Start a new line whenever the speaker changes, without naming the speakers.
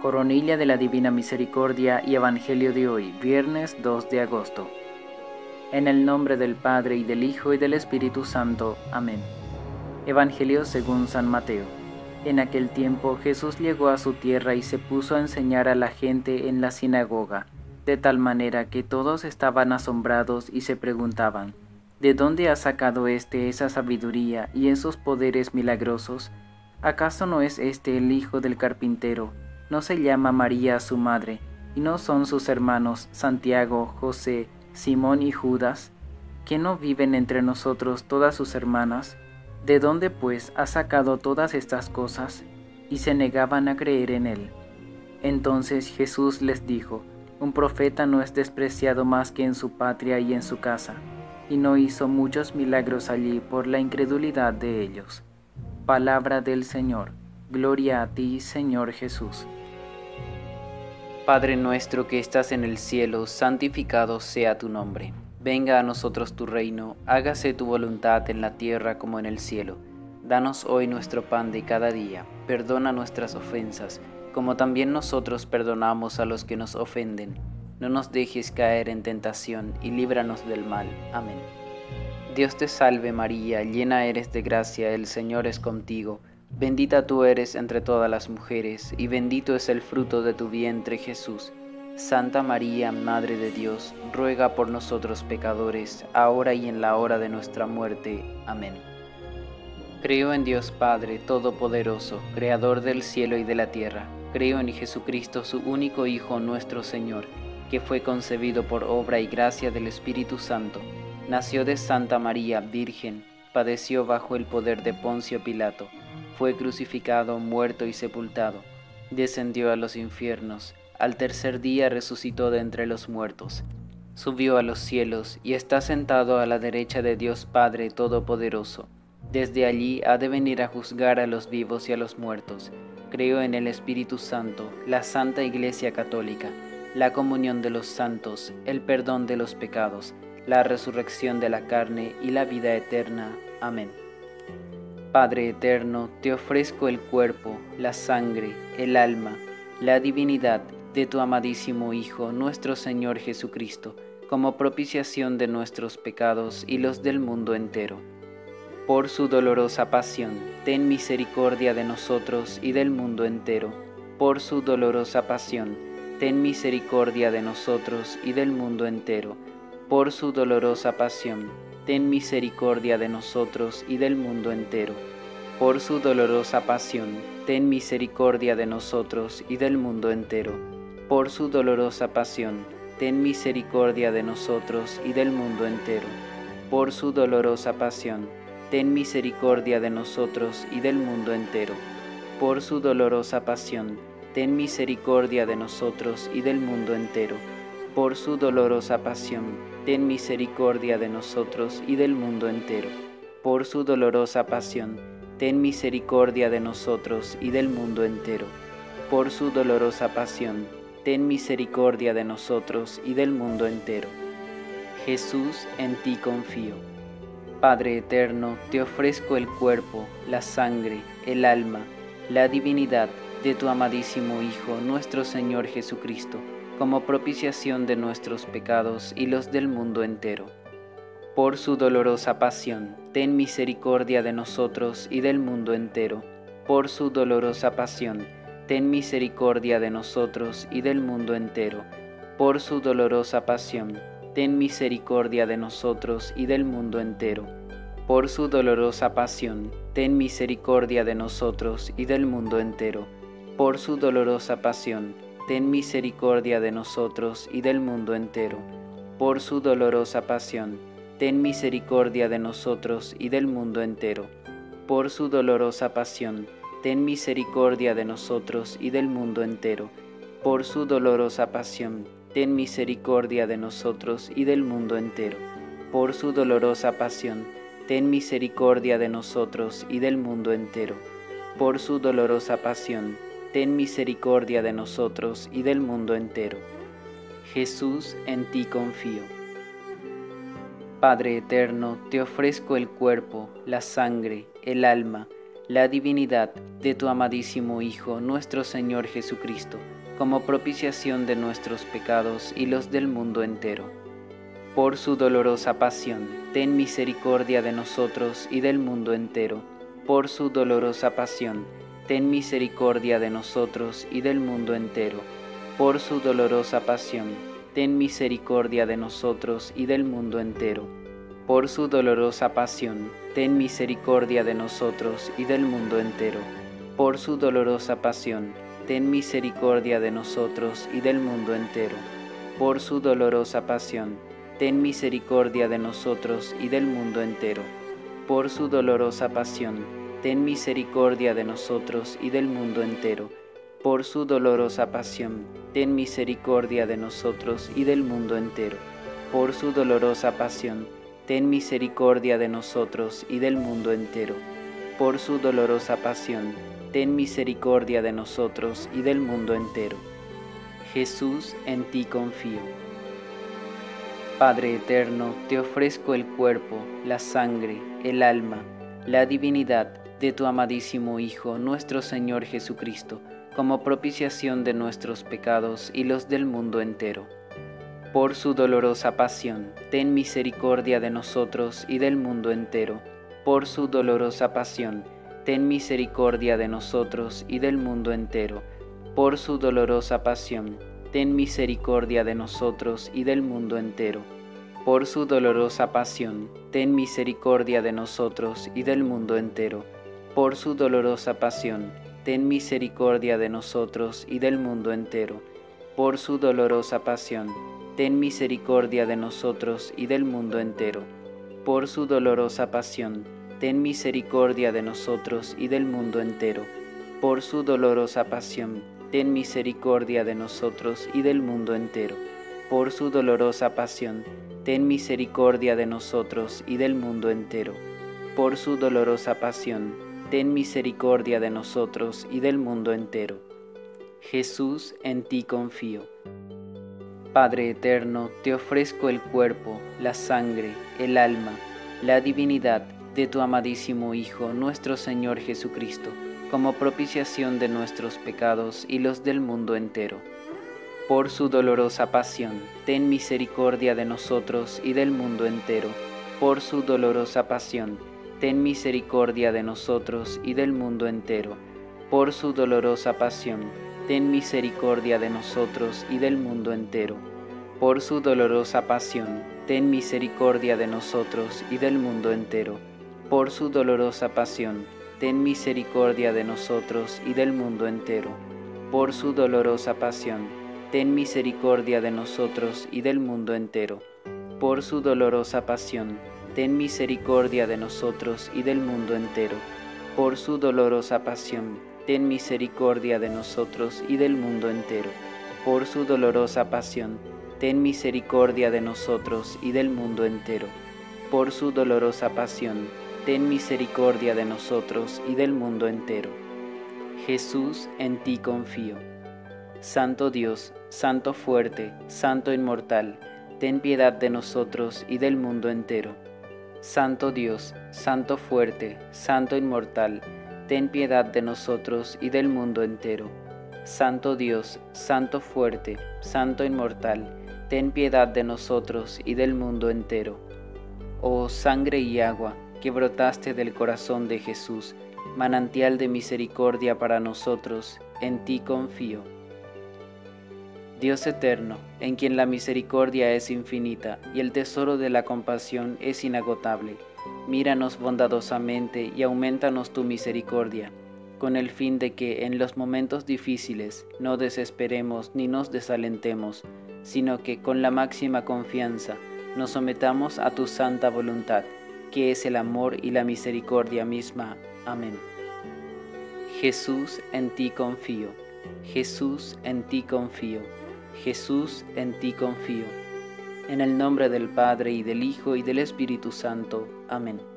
Coronilla de la Divina Misericordia y Evangelio de hoy, viernes 2 de agosto. En el nombre del Padre, y del Hijo, y del Espíritu Santo. Amén. Evangelio según San Mateo. En aquel tiempo Jesús llegó a su tierra y se puso a enseñar a la gente en la sinagoga, de tal manera que todos estaban asombrados y se preguntaban, ¿de dónde ha sacado esa sabiduría y esos poderes milagrosos? ¿Acaso no es el hijo del carpintero? ¿No se llama María su madre? ¿Y no son sus hermanos Santiago, José, Simón y Judas? ¿Que no viven entre nosotros todas sus hermanas? ¿De dónde pues ha sacado todas estas cosas? Y se negaban a creer en él. Entonces Jesús les dijo, un profeta no es despreciado más que en su patria y en su casa, y no hizo muchos milagros allí por la incredulidad de ellos. Palabra del Señor. Gloria a ti, Señor Jesús. Padre nuestro que estás en el cielo, santificado sea tu nombre. Venga a nosotros tu reino, hágase tu voluntad en la tierra como en el cielo. Danos hoy nuestro pan de cada día, perdona nuestras ofensas, como también nosotros perdonamos a los que nos ofenden. No nos dejes caer en tentación y líbranos del mal. Amén. Dios te salve María, llena eres de gracia, el Señor es contigo. Bendita tú eres entre todas las mujeres, y bendito es el fruto de tu vientre Jesús. Santa María, Madre de Dios, ruega por nosotros pecadores, ahora y en la hora de nuestra muerte. Amén. Creo en Dios Padre Todopoderoso, Creador del cielo y de la tierra. Creo en Jesucristo, su único Hijo, nuestro Señor, que fue concebido por obra y gracia del Espíritu Santo. Nació de Santa María, Virgen, padeció bajo el poder de Poncio Pilato, fue crucificado, muerto y sepultado, descendió a los infiernos, al tercer día resucitó de entre los muertos, subió a los cielos y está sentado a la derecha de Dios Padre Todopoderoso. Desde allí ha de venir a juzgar a los vivos y a los muertos. Creo en el Espíritu Santo, la Santa Iglesia Católica, la comunión de los santos, el perdón de los pecados, la resurrección de la carne y la vida eterna. Amén. Padre eterno, te ofrezco el cuerpo, la sangre, el alma, la divinidad de tu amadísimo Hijo, nuestro Señor Jesucristo, como propiciación de nuestros pecados y los del mundo entero. Por su dolorosa pasión, ten misericordia de nosotros y del mundo entero. Por su dolorosa pasión, ten misericordia de nosotros y del mundo entero. Por su dolorosa pasión, ten misericordia de nosotros y del mundo entero. Por su dolorosa pasión, ten misericordia de nosotros y del mundo entero. Por su dolorosa pasión, ten misericordia de nosotros y del mundo entero. Por su dolorosa pasión, ten misericordia de nosotros y del mundo entero. Por su dolorosa pasión, ten misericordia de nosotros y del mundo entero. Por su dolorosa pasión, ten misericordia de nosotros y del mundo entero. Por su dolorosa pasión, ten misericordia de nosotros y del mundo entero. Por su dolorosa pasión, ten misericordia de nosotros y del mundo entero. Jesús, en ti confío. Padre eterno, te ofrezco el cuerpo, la sangre, el alma, la divinidad de tu amadísimo Hijo, nuestro Señor Jesucristo, como propiciación de nuestros pecados y los del mundo entero. Por su dolorosa pasión, ten misericordia de nosotros y del mundo entero. Por su dolorosa pasión, ten misericordia de nosotros y del mundo entero. Por su dolorosa pasión, ten misericordia de nosotros y del mundo entero. Por su dolorosa pasión, ten misericordia de nosotros y del mundo entero. Por su dolorosa pasión, ten misericordia de nosotros y del mundo entero. Por su dolorosa pasión, ten misericordia de nosotros y del mundo entero. Por su dolorosa pasión, ten misericordia de nosotros y del mundo entero. Por su dolorosa pasión, ten misericordia de nosotros y del mundo entero. Por su dolorosa pasión, ten misericordia de nosotros y del mundo entero. Por su dolorosa pasión, ten misericordia de nosotros y del mundo entero. Jesús, en ti confío. Padre eterno, te ofrezco el cuerpo, la sangre, el alma, la divinidad de tu amadísimo Hijo, nuestro Señor Jesucristo, como propiciación de nuestros pecados y los del mundo entero. Por su dolorosa pasión, ten misericordia de nosotros y del mundo entero. Por su dolorosa pasión, ten misericordia de nosotros y del mundo entero. Por su dolorosa pasión, ten misericordia de nosotros y del mundo entero. Por su dolorosa pasión, ten misericordia de nosotros y del mundo entero. Por su dolorosa pasión, ten misericordia de nosotros y del mundo entero. Por su dolorosa pasión, ten misericordia de nosotros y del mundo entero. Por su dolorosa pasión, ten misericordia de nosotros y del mundo entero. Por su dolorosa pasión, ten misericordia de nosotros y del mundo entero. Por su dolorosa pasión, ten misericordia de nosotros y del mundo entero. Por su dolorosa pasión, ten misericordia de nosotros y del mundo entero. Jesús, en ti confío. Padre eterno, te ofrezco el cuerpo, la sangre, el alma, la divinidad de tu amadísimo Hijo, nuestro Señor Jesucristo, como propiciación de nuestros pecados y los del mundo entero. Por su dolorosa pasión, ten misericordia de nosotros y del mundo entero. Por su dolorosa pasión, ten misericordia de nosotros y del mundo entero. Por su dolorosa pasión, ten misericordia de nosotros y del mundo entero. Por su dolorosa pasión, ten misericordia de nosotros y del mundo entero. Por su dolorosa pasión, ten misericordia de nosotros y del mundo entero. Por su dolorosa pasión, ten misericordia de nosotros y del mundo entero. Por su dolorosa pasión, ten misericordia de nosotros y del mundo entero. Por su dolorosa pasión, ten misericordia de nosotros y del mundo entero. Por su dolorosa pasión, ten misericordia de nosotros y del mundo entero. Por su dolorosa pasión, ten misericordia de nosotros y del mundo entero. Jesús, en ti confío. Padre eterno, te ofrezco el cuerpo, la sangre, el alma, la divinidad de tu amadísimo Hijo, nuestro Señor Jesucristo, como propiciación de nuestros pecados y los del mundo entero. Por su dolorosa pasión, ten misericordia de nosotros y del mundo entero. Por su dolorosa pasión, ten misericordia de nosotros y del mundo entero. Por su dolorosa pasión, ten misericordia de nosotros y del mundo entero. Por su dolorosa pasión, ten misericordia de nosotros y del mundo entero. Por su dolorosa pasión, ten misericordia de nosotros y del mundo entero. Por su dolorosa pasión, ten misericordia de nosotros y del mundo entero. Por su dolorosa pasión, ten misericordia de nosotros y del mundo entero. Por su dolorosa pasión, ten misericordia de nosotros y del mundo entero. Por su dolorosa pasión, ten misericordia de nosotros y del mundo entero. Por su dolorosa pasión, ten misericordia de nosotros y del mundo entero. Jesús, en ti confío. Santo Dios, Santo fuerte, Santo inmortal, ten piedad de nosotros y del mundo entero. Santo Dios, Santo fuerte, Santo inmortal, ten piedad de nosotros y del mundo entero. Santo Dios, Santo fuerte, Santo inmortal, ten piedad de nosotros y del mundo entero. Oh sangre y agua, que brotaste del corazón de Jesús, manantial de misericordia para nosotros, en ti confío. Dios eterno, en quien la misericordia es infinita y el tesoro de la compasión es inagotable, míranos bondadosamente y aumentanos tu misericordia, con el fin de que en los momentos difíciles no desesperemos ni nos desalentemos, sino que con la máxima confianza nos sometamos a tu santa voluntad, que es el amor y la misericordia misma. Amén. Jesús, en ti confío. Jesús, en ti confío. Jesús, en ti confío. En el nombre del Padre, y del Hijo, y del Espíritu Santo. Amén.